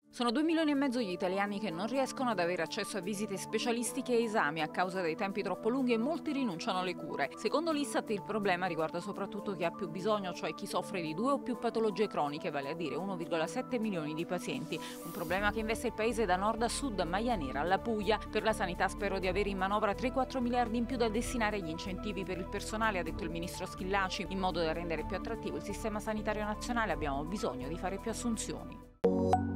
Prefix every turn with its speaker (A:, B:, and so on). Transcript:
A: Sono 2 milioni e mezzo gli italiani che non riescono ad avere accesso a visite specialistiche e esami a causa dei tempi troppo lunghi e molti rinunciano alle cure. Secondo l'Istat il problema riguarda soprattutto chi ha più bisogno, cioè chi soffre di 2 o più patologie croniche, vale a dire 1,7 milioni di pazienti. Un problema che investe il paese da nord a sud, maglia nera alla Puglia. Per la sanità spero di avere in manovra 3-4 miliardi in più da destinare agli incentivi per il personale, ha detto il ministro Schillaci. In modo da rendere più attrattivo il sistema sanitario nazionale abbiamo bisogno di fare più assunzioni.